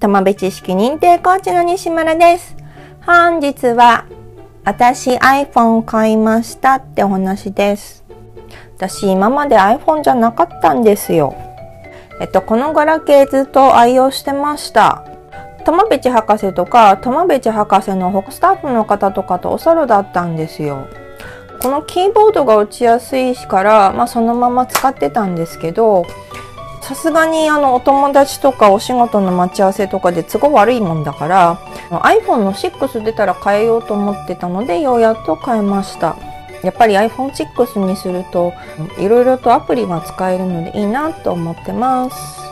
友部知識認定コーチの西村です。本日は私 iPhone 買いましたってお話です。私今まで iPhone じゃなかったんですよ。このガラケーずっと愛用してました。友部博士とか友部博士のスタッフの方とかとおそろだったんですよ。このキーボードが打ちやすいから、そのまま使ってたんですけど、さすがにお友達とかお仕事の待ち合わせとかで都合悪いもんだから iPhone の6出たら変えようと思ってたので、ようやっと変えました。やっぱり iPhone6 にするといろいろとアプリが使えるのでいいなと思ってます。